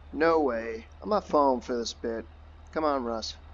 No way. I'm not falling for this bit. Come on, Russ.